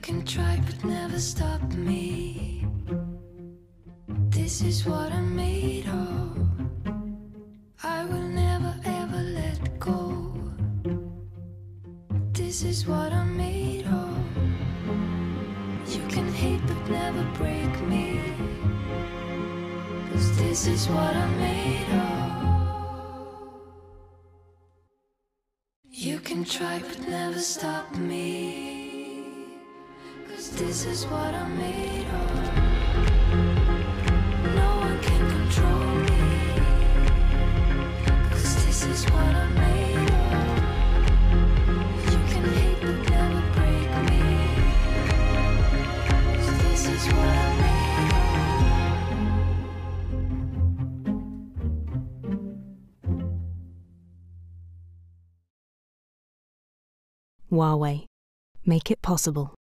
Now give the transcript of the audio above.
can try but never stop me. This is what I'm made of. I will never ever let go. This is what I'm made of. You can hate but never break me, 'cause this is what I'm made of. You can try but never stop me, 'cause this is what I'm made of. No one can control me, 'cause this is what I'm made of. You can hate but never break me, 'cause this is what I'm made of. Huawei. Make it possible.